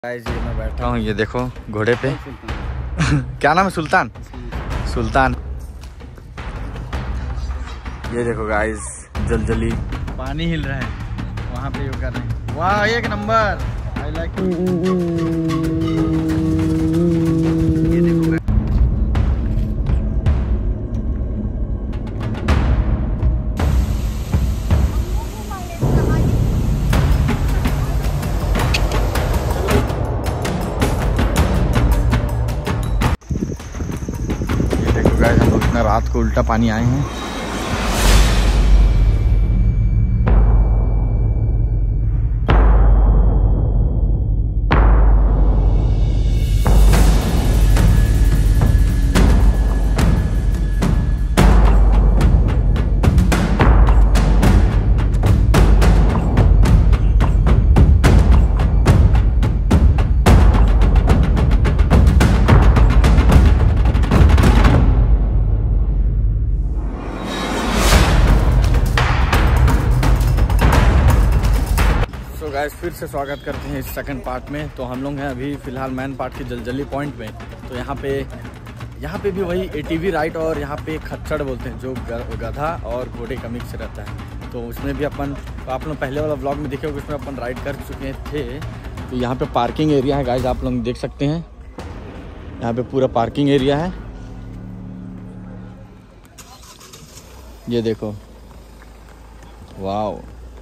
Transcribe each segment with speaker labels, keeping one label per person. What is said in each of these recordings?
Speaker 1: Guys ये मैं बैठा हूँ, ये देखो घोड़े पे क्या नाम है? सुल्तान। सुल्तान। ये देखो गाइस जलजली पानी हिल रहा है, वहाँ पे ये कर रहे हैं। वाह एक नंबर, आई लाइक। ये देखो गाइस, हम लोग इतना रात को उल्टा पानी आए हैं। गाइस फिर से स्वागत करते हैं इस सेकंड पार्ट में। तो हम लोग हैं अभी फ़िलहाल मेन पार्ट की जलजली पॉइंट में। तो यहाँ पे भी वही एटीवी राइड और यहाँ पे खच्चड़ बोलते हैं, जो गधा और घोड़े का मिक्स रहता है। तो उसमें भी अपन, तो आप लोग पहले वाला व्लॉग में देखे होंगे, उसमें अपन राइड कर चुके थे। तो यहाँ पे पार्किंग एरिया है गाइस, आप लोग देख सकते हैं। यहाँ पे पूरा पार्किंग एरिया है, ये देखो। वाह,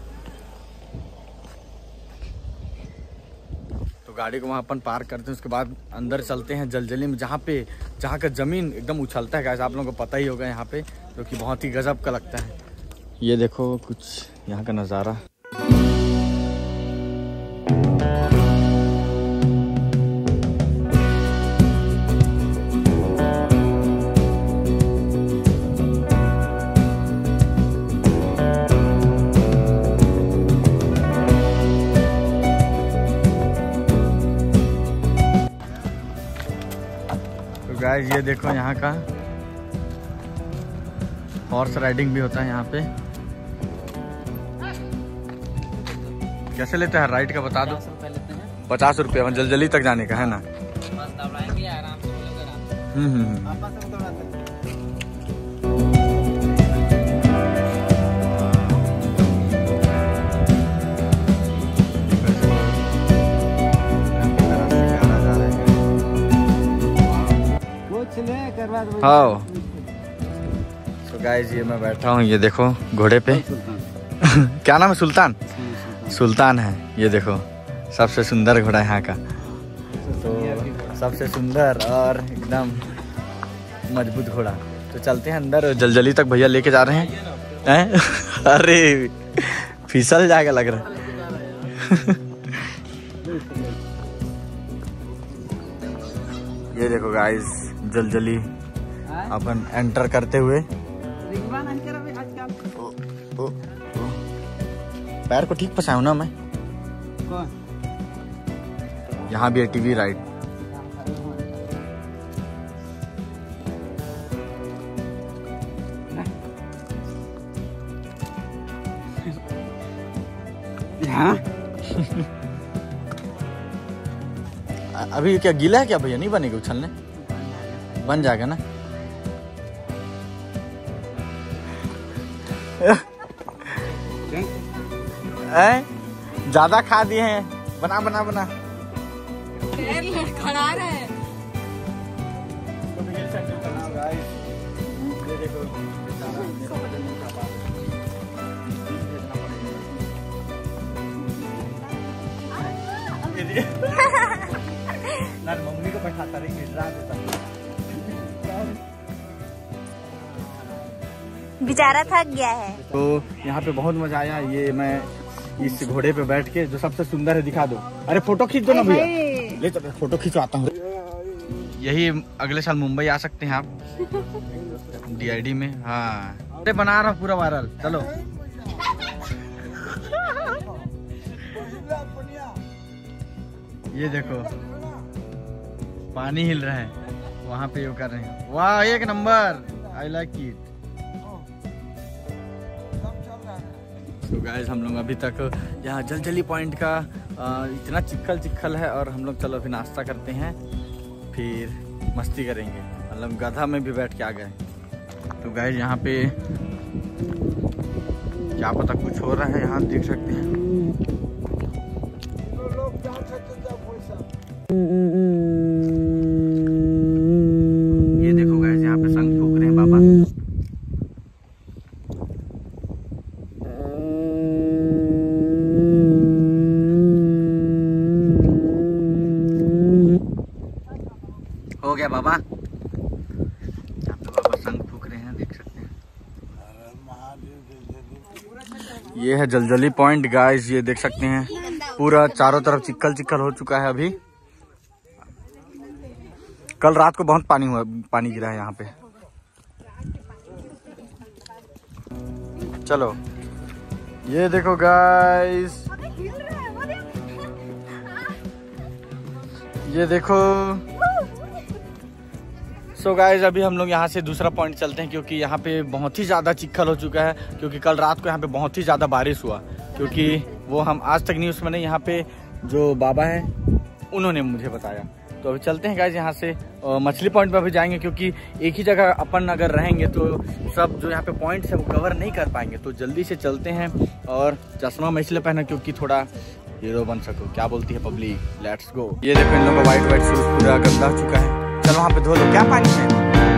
Speaker 1: गाड़ी को वहाँ अपन पार्क करते हैं, उसके बाद अंदर चलते हैं जलजली में, जहाँ का ज़मीन एकदम उछलता है गाइस। आप लोगों को पता ही होगा यहाँ पे, जो कि बहुत ही गजब का लगता है। ये देखो कुछ यहाँ का नज़ारा। गाइस ये देखो यहाँ का हॉर्स राइडिंग भी होता है यहाँ पे। कैसे लेते हैं राइड का बता दो? 50 रुपये जलजली तक जाने का है ना। हाँ तो गाइस ये मैं बैठा हूँ, ये देखो घोड़े पे क्या नाम है? सुल्तान। सुल्तान है, ये देखो सबसे सुंदर घोड़ा यहाँ का। तो सबसे सुंदर और एकदम मजबूत घोड़ा। तो चलते हैं अंदर, जलजली तक भैया लेके जा रहे हैं। अरे फिसल जाएगा लग रहा है। ये देखो गाइस जलजली अपन एंटर करते हुए। पैर को ठीक फंसाऊं ना मैं। यहाँ भी एटीवी राइड। अभी क्या गीला है क्या भैया? नहीं बनेगा उछलने? बन जाएगा ना। ज्यादा खा दिए हैं, बना बना बना खड़ा रहे। मम्मी को बैठाता रही,
Speaker 2: बेचारा थक गया है।
Speaker 1: तो यहाँ पे बहुत मजा आया। ये मैं इस घोड़े पे बैठ के, जो सबसे सुंदर है दिखा दो। अरे फोटो खींच दो ना भैया, ले तो फोटो खिंचवाता हूँ। यही अगले साल मुंबई आ सकते हैं आप, DID में। हाँ अरे बना रहा हूँ पूरा वायरल, चलो। ये देखो पानी हिल रहा है, वहाँ पे ये कर रहे हैं। वाह एक नंबर, आई लाइक इट। तो गाइस हम लोग अभी तक यहाँ जलजली पॉइंट का इतना चिक्कल चिक्कल है और हम लोग चलो अभी नाश्ता करते हैं, फिर मस्ती करेंगे। मतलब गधा में भी बैठ के आ गए। तो गाइस यहाँ पे क्या पता कुछ हो रहा है, यहाँ देख सकते हैं। ये देखो गाइस यहाँ पे शंख फूंक रहे हैं बाबा। हो गया बाबा, यहाँ पे बाबा शंख फूंक रहे हैं, देख सकते हैं। ये है जलजली पॉइंट गाइस, ये देख सकते हैं पूरा चारों तरफ चिक्कल चिक्कल हो चुका है। अभी कल रात को बहुत पानी गिरा है यहाँ पे। चलो ये देखो गाइस, ये देखो। सो गाइस अभी हम लोग यहाँ से दूसरा पॉइंट चलते हैं, क्योंकि यहाँ पे बहुत ही ज़्यादा चिक्कल हो चुका है। क्योंकि कल रात को यहाँ पे बहुत ही ज़्यादा बारिश हुआ, क्योंकि वो हम आज तक न्यूज़ में नहीं, यहाँ पे जो बाबा हैं उन्होंने मुझे बताया। तो अभी चलते हैं गाइस यहाँ से, मछली पॉइंट पर भी जाएंगे, क्योंकि एक ही जगह अपन अगर रहेंगे तो सब जो यहाँ पे पॉइंट्स है वो कवर नहीं कर पाएंगे। तो जल्दी से चलते हैं, और चश्मा मैं इसलिए पहना क्योंकि थोड़ा हीरो बन सको, क्या बोलती है पब्लिक। Let's go. ये देखो इन लोगों का वाइट शूज पूरा गंदा हो चुका है। चलो वहाँ पे धो लो, क्या पानी है।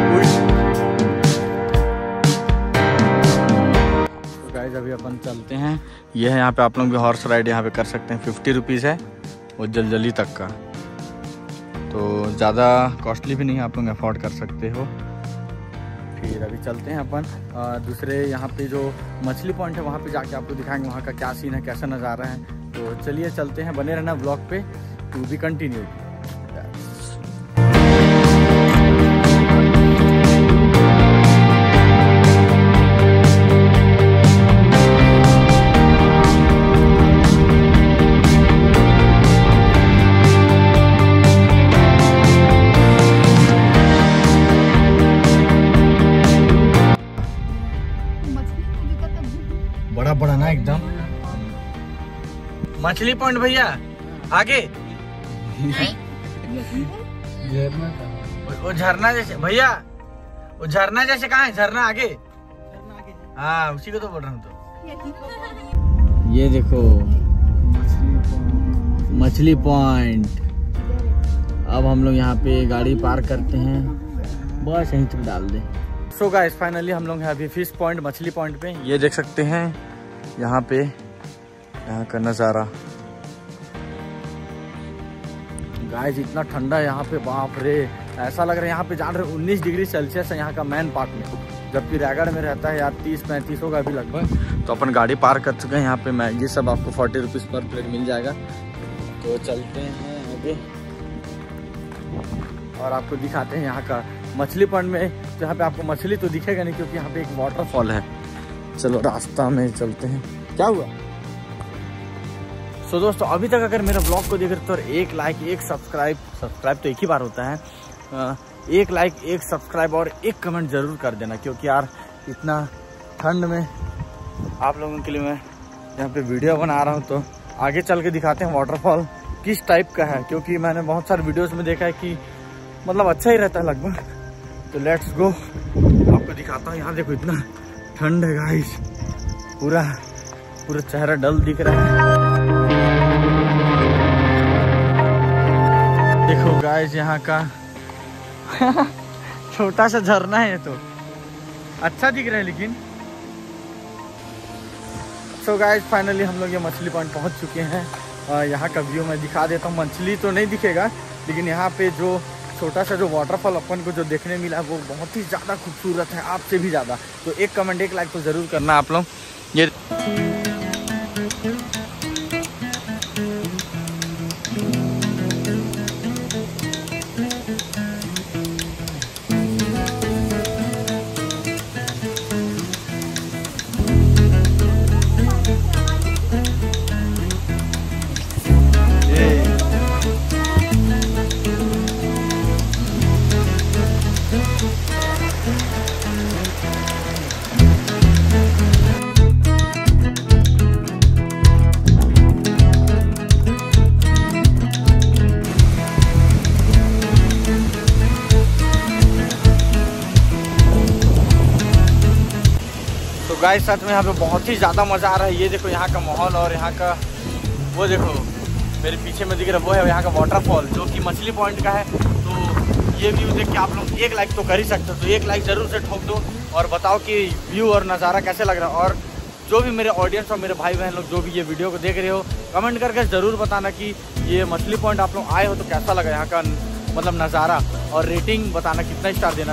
Speaker 1: तो गाइस अभी अपन चलते हैं। ये है यहाँ पे आप लोग भी हॉर्स राइड यहाँ पे कर सकते हैं, 50 रुपीज़ है वो जलजली तक का। तो ज़्यादा कॉस्टली भी नहीं, आप लोग अफोर्ड कर सकते हो। फिर अभी चलते हैं अपन दूसरे यहाँ पे जो मछली पॉइंट है वहाँ पे जाके आपको दिखाएंगे वहाँ का क्या सीन है, कैसा नज़ारा है। तो चलिए चलते हैं, बने रहना ब्लॉग पे, टू बी कंटिन्यू। बड़ा बड़ा ना एकदम। मछली पॉइंट भैया आगे, वो झरना जैसे भैया, वो झरना जैसे कहाँ है, झरना आगे। हाँ उसी को तो बोल रहा हूँ। तो ये देखो मछली पॉइंट। अब हम लोग यहाँ पे गाड़ी पार्क करते हैं, बस यहीं तक डाल दे। सो गाइस फाइनली हम लोग हैं अभी फिश पॉइंट, मछली पॉइंट पे। ये देख सकते हैं यहाँ पे यहाँ का नज़ारा। गाइस इतना ठंडा है यहाँ पे, बाप रे, ऐसा लग रहा है यहाँ पे जान रहे 19 डिग्री सेल्सियस है यहाँ का मेन पार्ट में, जबकि रायगढ़ में रहता है यार 30-35 होगा अभी लगभग। तो अपन गाड़ी पार्क कर चुके हैं यहाँ पे। मैगी सब आपको 40 रुपीज़ पर प्लेट मिल जाएगा। तो चलते हैं आगे और आपको दिखाते हैं यहाँ का मछली पॉइंट में। जहाँ पे आपको मछली तो दिखेगा नहीं, क्योंकि यहाँ पे एक वाटरफॉल है। चलो रास्ता में चलते हैं। क्या हुआ। सो दोस्तों अभी तक अगर मेरा ब्लॉग को देख रहे हो तो एक लाइक, एक सब्सक्राइब तो एक ही बार होता है, एक लाइक, एक सब्सक्राइब और एक कमेंट जरूर कर देना, क्योंकि यार इतना ठंड में आप लोगों के लिए मैं यहाँ पे वीडियो बना रहा हूँ। तो आगे चल के दिखाते हैं वाटरफॉल किस टाइप का है, क्योंकि मैंने बहुत सारे वीडियोस में देखा है कि मतलब अच्छा ही रहता है लगभग। तो लेट्स गो, आपको दिखाता हूँ। यहाँ देखो इतना ठंड है गाइस, पूरा चेहरा डल दिख रहा है। देखो गाइस यहाँ का छोटा सा झरना है, ये तो अच्छा दिख रहा है लेकिन। सो गाइस फाइनली हम लोग ये मछली पॉइंट पहुंच चुके हैं। यहाँ का व्यू मैं दिखा देता हूँ। मछली तो नहीं दिखेगा, लेकिन यहाँ पे जो छोटा सा जो वाटरफॉल अपन को जो देखने मिला वो बहुत ही ज़्यादा खूबसूरत है, आपसे भी ज़्यादा। तो एक कमेंट, एक लाइक तो ज़रूर करना आप लोग। ये गाइस सच में यहाँ पे बहुत ही ज़्यादा मज़ा आ रहा है। ये देखो यहाँ का माहौल और यहाँ का वो देखो मेरे पीछे में दिख रहा है वो है यहाँ का वाटरफॉल जो कि मछली पॉइंट का है। तो ये व्यू देख के आप लोग एक लाइक तो कर ही सकते हो, तो एक लाइक ज़रूर से ठोक दो और बताओ कि व्यू और नज़ारा कैसे लग रहा है। और जो भी मेरे ऑडियंस और मेरे भाई बहन लोग जो भी ये वीडियो को देख रहे हो कमेंट करके ज़रूर बताना कि ये मछली पॉइंट आप लोग आए हो तो कैसा लगा यहाँ का मतलब नज़ारा, और रेटिंग बताना कितना स्टार देना।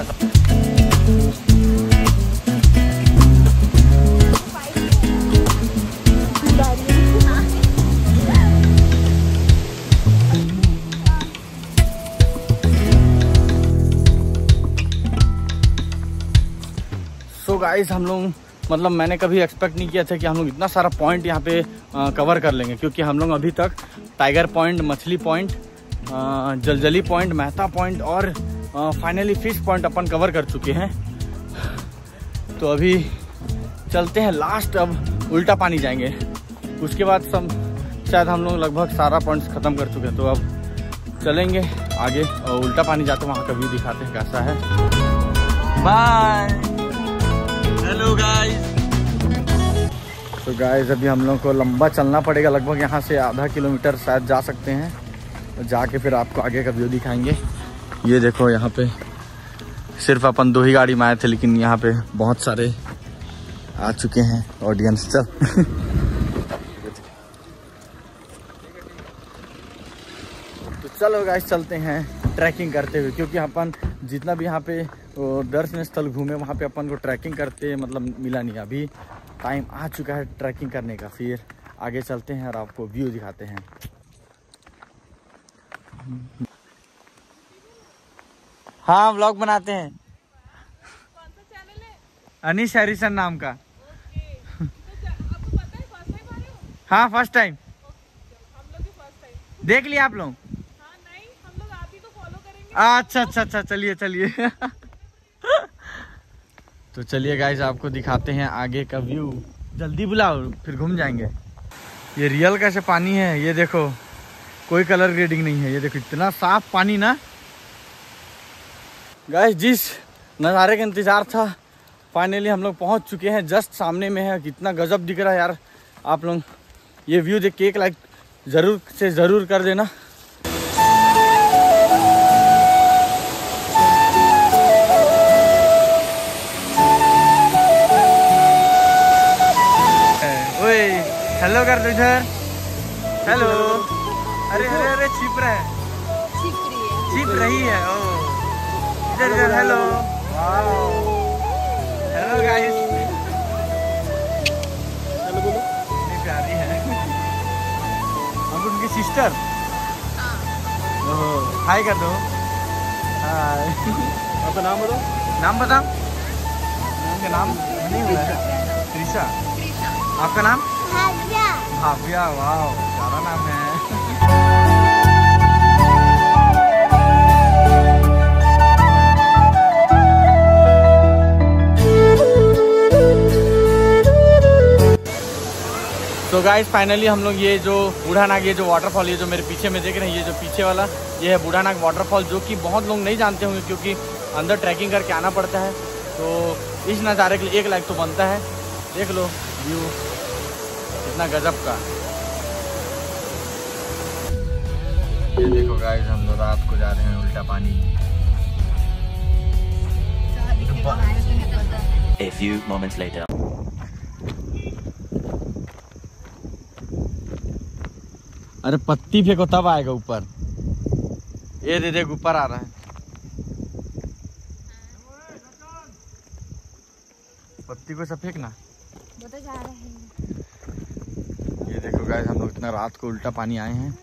Speaker 1: सो गाइस हम लोग मतलब मैंने कभी एक्सपेक्ट नहीं किया था कि हम लोग इतना सारा पॉइंट यहाँ पे कवर कर लेंगे, क्योंकि हम लोग अभी तक टाइगर पॉइंट, मछली point, Jaljali point, Mehta point और फाइनली फिश पॉइंट अपन कवर कर चुके हैं। तो अभी चलते हैं लास्ट, अब उल्टा पानी जाएंगे, उसके बाद सब शायद हम लोग लगभग सारा पॉइंट्स ख़त्म कर चुके हैं। तो अब चलेंगे आगे और उल्टा पानी जाते हैं, वहाँ का व्यू दिखाते हैं कैसा है। Bye, hello guys. तो गाइस अभी हम लोग को लंबा चलना पड़ेगा, लगभग यहाँ से आधा किलोमीटर शायद जा सकते हैं, तो जाके फिर आपको आगे का व्यू दिखाएंगे। ये देखो यहाँ पे सिर्फ अपन 2 ही गाड़ी में आए थे, लेकिन यहाँ पे बहुत सारे आ चुके हैं ऑडियंस। चल तो चलो गाइस चलते हैं ट्रैकिंग करते हुए, क्योंकि अपन जितना भी यहाँ पे दर्शनीय स्थल घूमे वहाँ पे अपन को ट्रैकिंग करते मतलब मिला नहीं। अभी टाइम आ चुका है ट्रैकिंग करने का, फिर आगे चलते हैं और आपको व्यू दिखाते हैं। हाँ व्लॉग बनाते हैं।
Speaker 3: कौन सा चैनल है?
Speaker 1: अनीश हरिसन नाम का।
Speaker 3: तो आपको पता है फर्स्ट टाइम आ रहे हो?
Speaker 1: हाँ फर्स्ट टाइम।
Speaker 3: हम लोग भी फर्स्ट टाइम।
Speaker 1: देख लिया आप लोग?
Speaker 3: हाँ नहीं, हम लोग आप ही को फॉलो करेंगे।
Speaker 1: अच्छा अच्छा अच्छा, चलिए चलिए। तो चलिए गाइस आपको दिखाते हैं आगे का व्यू। जल्दी बुलाओ फिर घूम जाएंगे। ये रियल कैसे पानी है, ये देखो कोई कलर ग्रेडिंग नहीं है। ये देखो इतना साफ पानी ना। गाइस जिस नज़ारे का इंतज़ार था फाइनली हम लोग पहुंच चुके हैं, जस्ट सामने में है। कितना गजब दिख रहा है यार। आप लोग ये व्यू देख के एक लाइक ज़रूर से ज़रूर कर देना। ओए हेलो कर दो इधर, हेलो। अरे अरे अरे छिप रहा है, छिप रही है। ओ इधर इधर, hello. Wow hello guys, hello बोलो। इतनी प्यारी है। हम उनकी सिस्टर। ओह हाय कर दो। हाय। आपका नाम बताओ। नाम बताओ। आपका नाम नहीं हुआ है? त्रिशा। आपका नाम? भाव्या। भाव्या, वाह प्यारा नाम है। तो गाइस फाइनली हम लोग ये जो बूढ़ा नाग, ये जो वाटरफॉल, ये जो मेरे पीछे में देख रहे हैं, ये जो पीछे वाला ये है बूढ़ा नाग वाटरफॉल, जो कि बहुत लोग नहीं जानते होंगे क्योंकि अंदर ट्रैकिंग करके आना पड़ता है। तो इस नज़ारे के लिए एक लाइक तो बनता है। देख लो व्यू कितना गजब का। ये देखो गाइस हम लोग रात को जा रहे हैं उल्टा पानी।
Speaker 4: A few moments later.
Speaker 1: अरे पत्ती फेंको तब आएगा ऊपर। ये दे देख ऊपर आ रहा है। पत्ती को सब फेंकना।
Speaker 2: वो तो जा रहे हैं।
Speaker 1: ये देखो गाइस हम लोग इतना रात को उल्टा पानी आए हैं।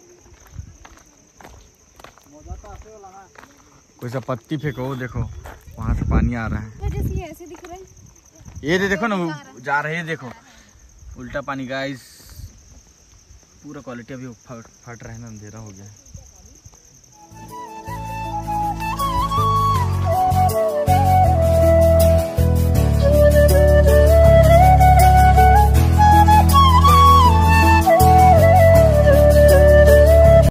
Speaker 1: कोई सा पत्ती फेंको, वो देखो वहां से पानी आ रहा है।
Speaker 2: जैसे ये ऐसे दिख रहा है।
Speaker 1: ये दे देखो ना जा रहे हैं, देखो उल्टा पानी गाइस। पूरा क्वालिटी अभी फट रहा है ना, अंधेरा हो गया है।